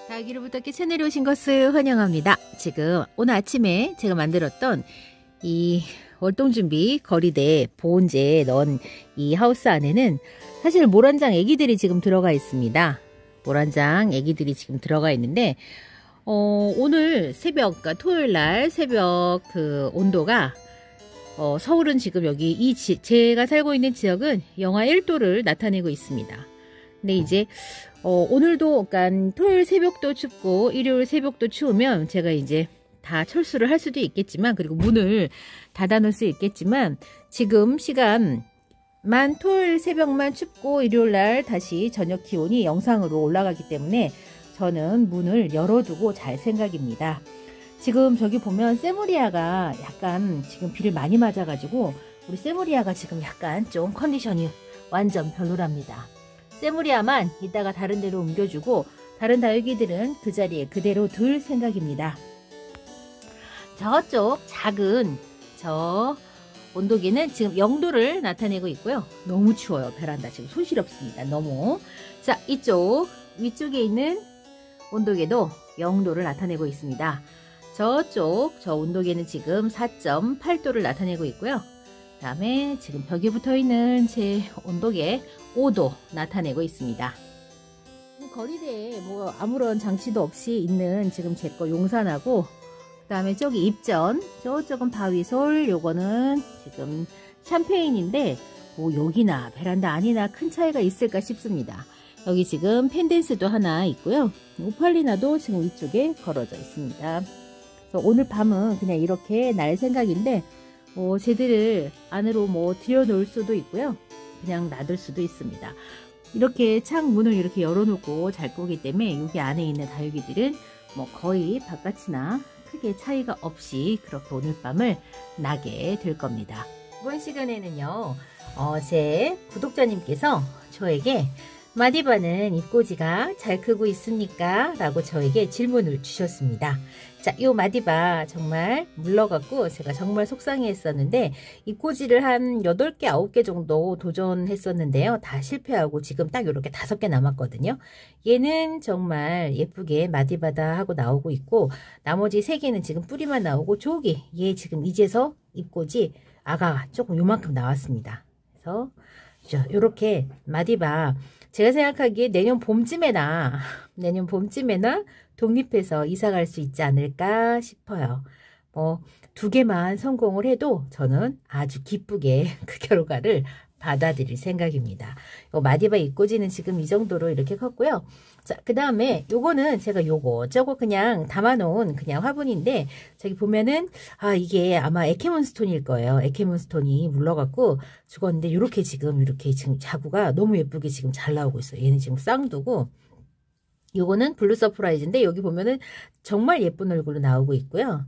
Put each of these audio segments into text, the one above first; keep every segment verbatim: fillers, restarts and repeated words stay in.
다육이를 부탁해 채널에 오신 것을 환영합니다. 지금 오늘 아침에 제가 만들었던 이 월동준비 거리대 보온재 넣은 이 하우스 안에는 사실 모란장 애기들이 지금 들어가 있습니다. 모란장 애기들이 지금 들어가 있는데 어, 오늘 새벽, 그러니까 토요일 날 새벽 그 온도가 어, 서울은 지금 여기 이 지, 제가 살고 있는 지역은 영하 일 도를 나타내고 있습니다. 근데 이제 어, 오늘도 그러니까 토요일 새벽도 춥고 일요일 새벽도 추우면 제가 이제 다 철수를 할 수도 있겠지만, 그리고 문을 닫아 놓을 수 있겠지만, 지금 시간만 토요일 새벽만 춥고 일요일 날 다시 저녁 기온이 영상으로 올라가기 때문에 저는 문을 열어두고 잘 생각입니다. 지금 저기 보면 세무리아가 약간 지금 비를 많이 맞아가지고 우리 세무리아가 지금 약간 좀 컨디션이 완전 별로랍니다. 세무리아만 이따가 다른 데로 옮겨주고 다른 다육이들은 그 자리에 그대로 둘 생각입니다. 저쪽 작은 저 온도계는 지금 영 도를 나타내고 있고요. 너무 추워요. 베란다 지금 손실없습니다. 너무. 자, 이쪽 위쪽에 있는 온도계도 영 도를 나타내고 있습니다. 저쪽 저 온도계는 지금 사 점 팔 도를 나타내고 있고요. 그 다음에 지금 벽에 붙어있는 제 온도계 오 도 나타내고 있습니다. 거리대에 뭐 아무런 장치도 없이 있는 지금 제 거 용산하고, 그 다음에 저기 입전, 저쪽은 바위솔, 요거는 지금 샴페인인데 뭐 여기나 베란다 안이나 큰 차이가 있을까 싶습니다. 여기 지금 펜댄스도 하나 있고요. 오팔리나도 지금 위쪽에 걸어져 있습니다. 그래서 오늘 밤은 그냥 이렇게 날 생각인데 뭐 쟤들을 안으로 뭐 들여놓을 수도 있고요. 그냥 놔둘 수도 있습니다. 이렇게 창문을 이렇게 열어놓고 잘 거기 때문에 여기 안에 있는 다육이들은 뭐 거의 바깥이나 크게 차이가 없이 그렇게 오늘 밤을 나게 될 겁니다. 이번 시간에는요, 어, 제 구독자님께서 저에게 마디바는 잎꽂이가 잘 크고 있습니까? 라고 저에게 질문을 주셨습니다. 자, 요 마디바 정말 물러갖고 제가 정말 속상해 했었는데 잎꽂이를 한 여덟 개, 아홉 개 정도 도전했었는데요. 다 실패하고 지금 딱 이렇게 다섯 개 남았거든요. 얘는 정말 예쁘게 마디바다 하고 나오고 있고, 나머지 세 개는 지금 뿌리만 나오고, 저기 얘 지금 이제서 잎꽂이 아가가 조금 요만큼 나왔습니다. 그래서 요렇게 마디바 제가 생각하기에 내년 봄쯤에나 내년 봄쯤에나 독립해서 이사 갈 수 있지 않을까 싶어요. 뭐 두 개만 성공을 해도 저는 아주 기쁘게 그 결과를 받아들일 생각입니다. 요 마디바 잎꽂이는 지금 이 정도로 이렇게 컸고요. 자, 그 다음에 요거는 제가 요거 저거 그냥 담아놓은 그냥 화분인데, 저기 보면은 아 이게 아마 에케몬스톤일 거예요. 에케몬스톤이 물러갖고 죽었는데 요렇게 지금 이렇게 지금 자구가 너무 예쁘게 지금 잘 나오고 있어요. 얘는 지금 쌍두고, 요거는 블루 서프라이즈인데 여기 보면은 정말 예쁜 얼굴로 나오고 있고요.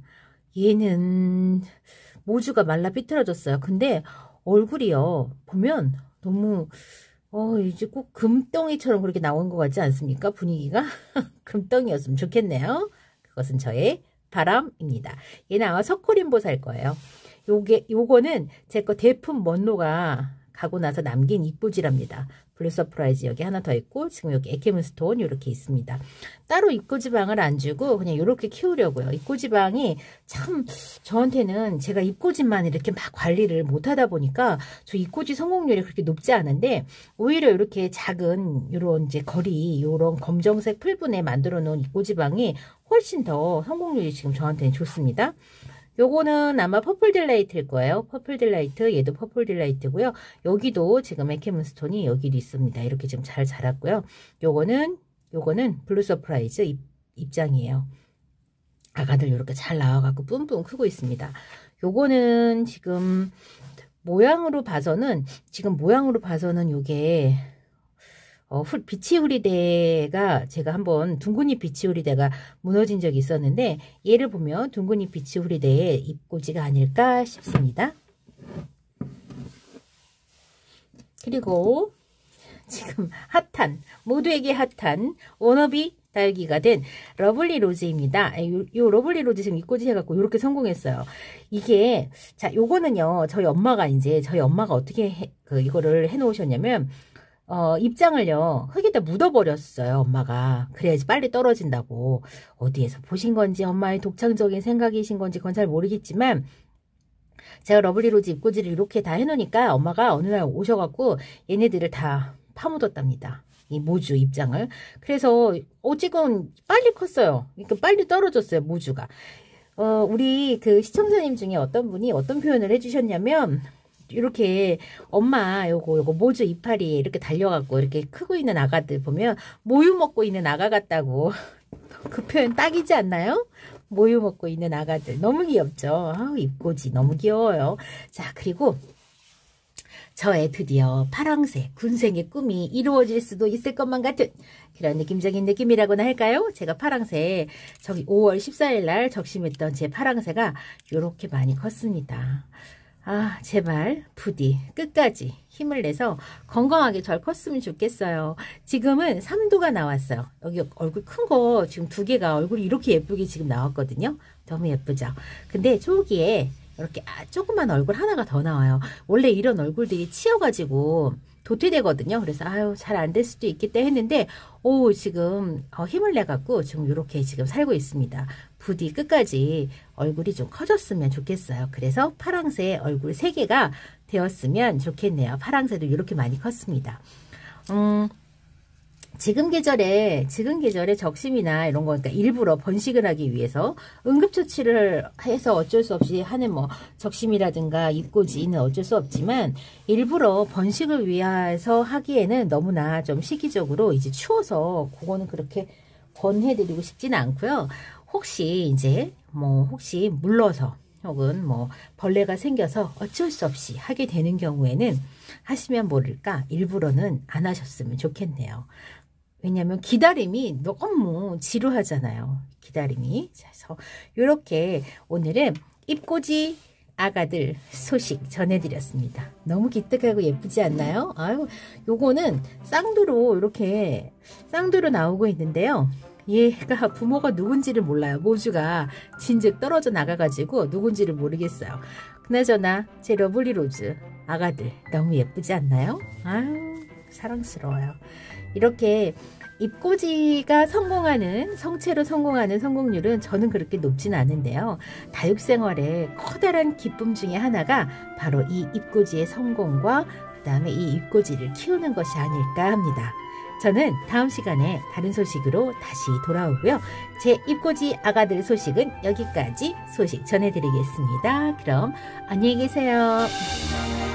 얘는 모주가 말라 삐뚤어졌어요. 근데 얼굴이요 보면 너무 어 이제 꼭 금덩이처럼 그렇게 나온 것 같지 않습니까? 분위기가 금덩이였으면 좋겠네요. 그것은 저의 바람입니다. 얘는 아마 석호림보 살 거예요. 요게 요거는 제 거 대품 먼로가 가고 나서 남긴 잎꽂이랍니다. 블루 서프라이즈 여기 하나 더 있고, 지금 여기 에케문스톤 이렇게 있습니다. 따로 잎꽂이방을 안 주고 그냥 이렇게 키우려고요. 잎꽂이방이 참 저한테는 제가 잎꽂이만 이렇게 막 관리를 못하다 보니까 저 잎꽂이 성공률이 그렇게 높지 않은데, 오히려 이렇게 작은 요런 이제 거리 요런 검정색 풀분에 만들어 놓은 잎꽂이방이 훨씬 더 성공률이 지금 저한테는 좋습니다. 요거는 아마 퍼플 딜라이트일 거예요. 퍼플 딜라이트, 얘도 퍼플 딜라이트고요. 여기도 지금 에케문스톤이 여기도 있습니다. 이렇게 지금 잘 자랐고요. 요거는 요거는 블루 서프라이즈 입, 입장이에요. 아가들 이렇게 잘 나와갖고 뿜뿜 크고 있습니다. 요거는 지금 모양으로 봐서는 지금 모양으로 봐서는 요게 어, 비치우리대가 제가 한번 둥근잎 비치우리대가 무너진 적이 있었는데, 얘를 보면 둥근잎 비치우리대의 잎꽂이가 아닐까 싶습니다. 그리고 지금 핫한, 모두에게 핫한 워너비 다육이가 된 러블리 로즈입니다. 요, 요 러블리 로즈 지금 잎꽂이 해갖고 이렇게 성공했어요. 이게 자 요거는요 저희 엄마가 이제 저희 엄마가 어떻게 해, 그 이거를 해놓으셨냐면, 어, 입장을요, 흙에다 묻어버렸어요, 엄마가. 그래야지 빨리 떨어진다고. 어디에서 보신 건지, 엄마의 독창적인 생각이신 건지, 그건 잘 모르겠지만, 제가 러블리로즈 입꼬지를 이렇게 다 해놓으니까 엄마가 어느 날 오셔갖고 얘네들을 다 파묻었답니다. 이 모주 입장을. 그래서 어찌건 빨리 컸어요. 그러니까 빨리 떨어졌어요, 모주가. 어, 우리 그 시청자님 중에 어떤 분이 어떤 표현을 해주셨냐면, 이렇게 엄마 요거 요거 모주 이파리에 이렇게 달려갖고 이렇게 크고 있는 아가들 보면 모유 먹고 있는 아가 같다고. 그 표현 딱이지 않나요? 모유 먹고 있는 아가들 너무 귀엽죠. 아, 입꼬지 너무 귀여워요. 자, 그리고 저의 드디어 파랑새 군생의 꿈이 이루어질 수도 있을 것만 같은 그런 느낌적인 느낌이라고나 할까요? 제가 파랑새 저기 오월 십사일 날 적심했던 제 파랑새가 이렇게 많이 컸습니다. 아, 제발 부디 끝까지 힘을 내서 건강하게 잘 컸으면 좋겠어요. 지금은 삼두가 나왔어요. 여기 얼굴 큰 거 지금 두 개가 얼굴이 이렇게 예쁘게 지금 나왔거든요. 너무 예쁘죠? 근데 저기에 이렇게 아, 조그만 얼굴 하나가 더 나와요. 원래 이런 얼굴들이 치여가지고 도태되거든요. 그래서 아유 잘 안 될 수도 있겠다 했는데 오 지금 어, 힘을 내갖고 지금 이렇게 지금 살고 있습니다. 부디 끝까지 얼굴이 좀 커졌으면 좋겠어요. 그래서 파랑새 얼굴 세 개가 되었으면 좋겠네요. 파랑새도 이렇게 많이 컸습니다. 음, 지금 계절에 지금 계절에 적심이나 이런 거 그러니까 일부러 번식을 하기 위해서 응급처치를 해서 어쩔 수 없이 하는 뭐 적심이라든가 입꼬지는 어쩔 수 없지만 일부러 번식을 위해서 하기에는 너무나 좀 시기적으로 이제 추워서 그거는 그렇게 권해드리고 싶지는 않고요. 혹시 이제 뭐 혹시 물러서 혹은 뭐 벌레가 생겨서 어쩔 수 없이 하게 되는 경우에는 하시면 모를까 일부러는 안 하셨으면 좋겠네요. 왜냐하면 기다림이 너무 지루하잖아요. 기다림이. 그래서 이렇게 오늘은 입꼬지 아가들 소식 전해드렸습니다. 너무 기특하고 예쁘지 않나요? 아유, 요거는 쌍두로 이렇게 쌍두로 나오고 있는데요. 얘가 부모가 누군지를 몰라요. 모주가 진즉 떨어져 나가가지고 누군지를 모르겠어요. 그나저나 제 러블리로즈 아가들 너무 예쁘지 않나요? 아유 사랑스러워요. 이렇게 입꼬지가 성공하는 성체로 성공하는 성공률은 저는 그렇게 높진 않은데요. 다육생활의 커다란 기쁨 중에 하나가 바로 이 입꼬지의 성공과 그 다음에 이 입꼬지를 키우는 것이 아닐까 합니다. 저는 다음 시간에 다른 소식으로 다시 돌아오고요. 제 입꼬지 아가들 소식은 여기까지 소식 전해드리겠습니다. 그럼 안녕히 계세요.